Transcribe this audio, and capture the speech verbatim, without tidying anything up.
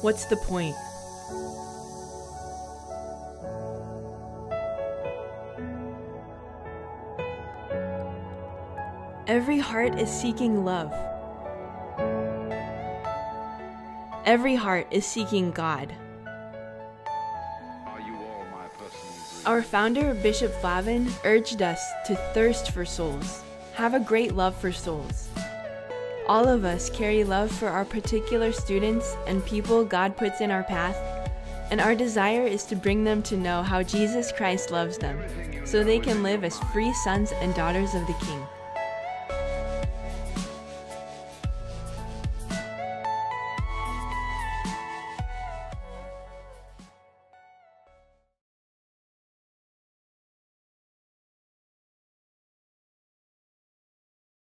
What's the point? Every heart is seeking love. Every heart is seeking God. Are you all my personal dreams? Our founder, Bishop Flavin, urged us to thirst for souls, have a great love for souls. All of us carry love for our particular students and people God puts in our path, and our desire is to bring them to know how Jesus Christ loves them, so they can live as free sons and daughters of the King.